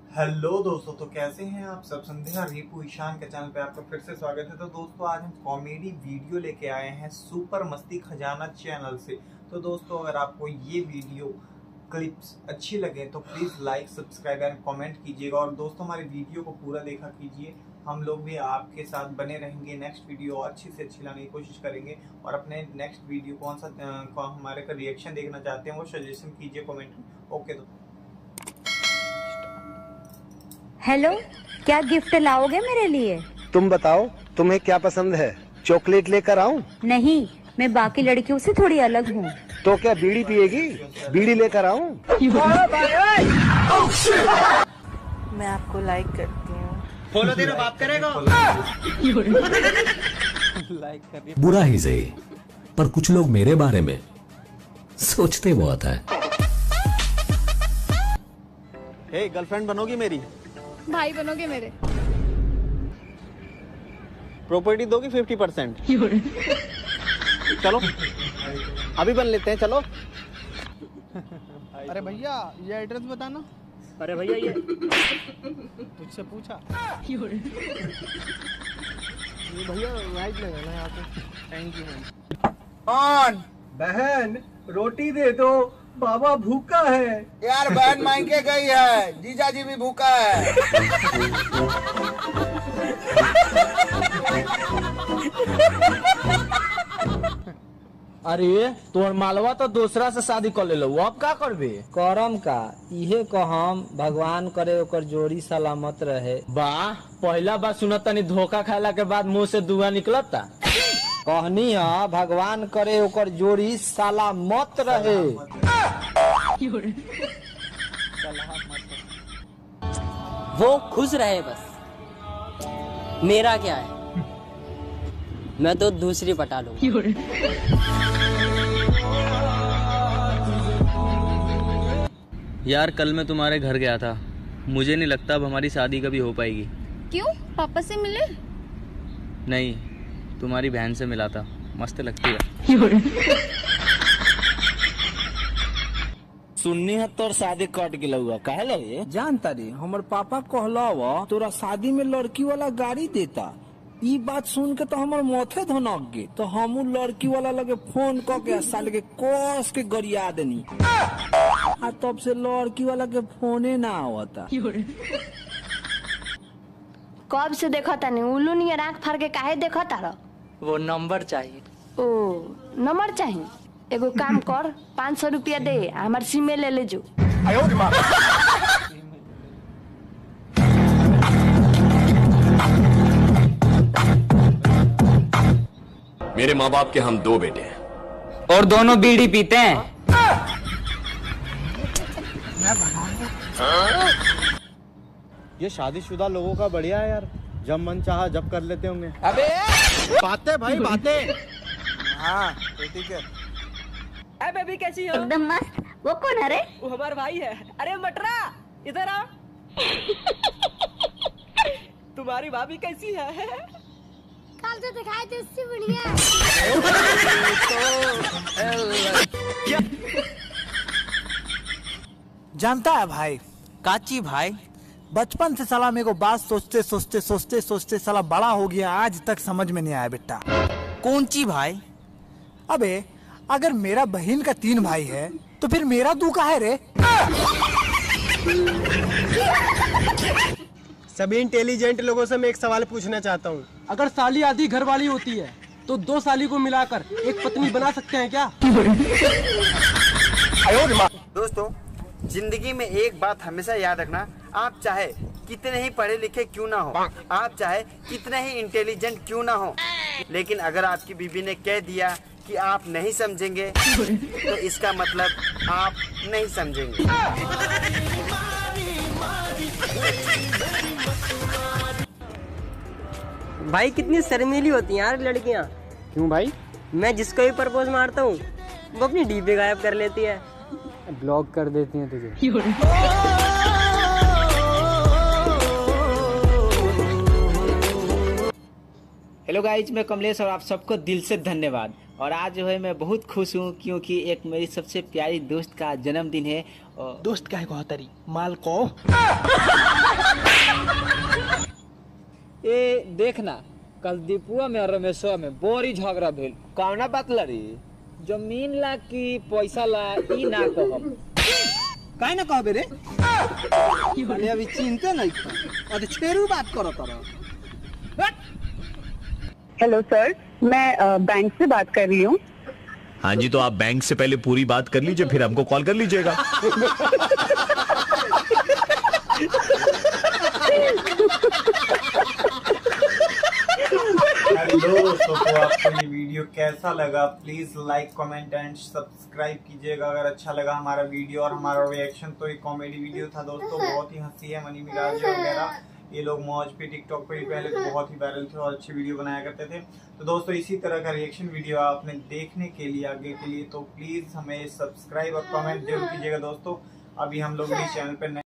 Hello दोस्तों, तो कैसे हैं आप सब। संध्या रिपू ईशान के चैनल पे आपका फिर से स्वागत है। तो दोस्तों आज हम कॉमेडी वीडियो लेके आए हैं सुपर मस्ती खजाना चैनल से। तो दोस्तों अगर आपको ये वीडियो क्लिप्स अच्छी लगे तो please like, subscribe and comment कीजिएगा। और दोस्तों हमारे वीडियो को पूरा देखा कीजिए, हम लोग भी आपके साथ बने रहेंगे। नेक्स्ट वीडियो अच्छी से अच्छी लाने की कोशिश करेंगे। और अपने नेक्स्ट वीडियो कौन सा हमारे का रिएक्शन देखना चाहते हैं वो सजेशन कीजिए कमेंट में। ओके तो हेलो, क्या गिफ्ट लाओगे मेरे लिए? तुम बताओ तुम्हें क्या पसंद है? चॉकलेट लेकर आऊं? नहीं, मैं बाकी लड़कियों से थोड़ी अलग हूँ। तो क्या बीड़ी पिएगी? बीड़ी लेकर आऊं? मैं आपको लाइक करती हूँ। फॉलो तेरा बाप करेगा। लाइक कर। बुरा ही सही, पर कुछ लोग मेरे बारे में सोचते बहुत है। हे गर्लफ्रेंड बनोगी मेरी? भाई बनोगे मेरे? प्रॉपर्टी दोगी 50%? चलो अभी बन लेते हैं, चलो। अरे भैया ये एड्रेस बताना। अरे भैया ये तुझसे पूछा ये भैया राइट लगाना यहाँ पे। Thank you ma'am. कौन? बहन रोटी दे दो, बाबा भूखा है। यार बहन मायके गई है, जीजा जी भी भूखा है। अरे तोर मालवा तो दूसरा से शादी कर ले लो, अब का करबे? करम का इहे कहम, भगवान करे ओकर जोड़ी सलामत रहे। वाह, पहला बार सुनत तनी धोखा खाला के बाद मुंह से दुआ निकलता। कहनी है भगवान करे ओकर जोड़ी सलामत रहे। वो खुश रहे बस, मेरा क्या है, मैं तो दूसरी पटा लूंगा। यार कल मैं तुम्हारे घर गया था, मुझे नहीं लगता अब हमारी शादी कभी हो पाएगी। क्यों? पापा से मिले? नहीं, तुम्हारी बहन से मिला था, मस्त लगती है। सुननी है तोर शादी कट गया हुआ, कहे लगे? जानता रे, हमर पापा कहला तोरा शादी में लड़की वाला गाड़ी देता। ई बात सुन के तो हमर माथे धनक गे, तो हमू लड़की वाला लगे फोन करके साले के कोस के गरिया देनी। आ तब से लड़की वाला के फोने ना आवता। कब से देखा तानी उल्लू नहीं आँख फाड़ के काहे देखा तारा? वो नंबर चाहिए। ओ नंबर चाहिए? एगो काम कर, 500 रुपया दे, हमार सिम ले ले जो। मेरे माँ बाप के हम 2 बेटे हैं और दोनों बीड़ी पीते हैं। ये शादीशुदा लोगों का बढ़िया है यार, जब मन चाहा जब कर लेते होंगे। अबे बातें भाई बातें। हाँ ठीक है। अरे बेबी कैसी हो? एकदम मस्त। वो कौन है रे? वो हमारा भाई है। अरे मटरा इधर आ। तुम्हारी भाभी कैसी है? कल तो दिखाई थी उससे बढ़िया। जानता है भाई, काची भाई, बचपन से साला मेरे को बात सोचते साला बड़ा हो गया, आज तक समझ में नहीं आया बेटा। कौन ची भाई? अबे अगर मेरा बहन का 3 भाई है तो फिर मेरा 2 का है रे। सभी इंटेलिजेंट लोगों से मैं एक सवाल पूछना चाहता हूँ। अगर साली आधी घर वाली होती है तो 2 साली को मिलाकर एक पत्नी बना सकते हैं क्या? दोस्तों जिंदगी में एक बात हमेशा याद रखना, आप चाहे कितने ही पढ़े लिखे क्यों ना हो, आप चाहे कितने ही इंटेलिजेंट क्यों ना हो, लेकिन अगर आपकी बीवी ने कह दिया कि आप नहीं समझेंगे तो इसका मतलब आप नहीं समझेंगे। भाई कितनी शर्मीली होती हैं यार लड़कियां। क्यों भाई? मैं जिसको भी प्रपोज मारता हूँ वो अपनी डीपी गायब कर लेती है, ब्लॉक कर देती हैं तुझे। हेलो गाइज, मैं कमलेश और आप सबको दिल से धन्यवाद। और आज जो है मैं बहुत खुश हूँ क्योंकि एक मेरी सबसे प्यारी दोस्त का जन्मदिन है। दोस्त क्या है तरी माल को ए देखना कल दीपुआ में और रमेशवा में बोरी झगड़ा भेल। कौना बात लड़ी? जमीन ला की पैसा ला ई ना कहब। काहे ना कहबे रे? अरे अभी चिंता नहीं कर और छेरू बात करो तोरा। हेलो सर, मैं बैंक से बात कर रही हूँ। हाँ जी, तो आप बैंक से पहले पूरी बात कर लीजिए, फिर हमको कॉल कर लीजिएगा। हेलो दोस्तों, तो आपको ये वीडियो कैसा लगा? Please like, comment and subscribe कीजिएगा अगर अच्छा लगा हमारा वीडियो और हमारा रिएक्शन। तो एक कॉमेडी वीडियो था दोस्तों, बहुत ही हंसी है। मनी मिराज वगैरह ये लोग मौज पे टिकटॉक पे पहले तो बहुत ही वायरल थे और अच्छी वीडियो बनाया करते थे। तो दोस्तों इसी तरह का रिएक्शन वीडियो आपने देखने के लिए आगे के लिए तो प्लीज हमें सब्सक्राइब और कमेंट जरूर कीजिएगा दोस्तों। अभी हम लोग इस चैनल पे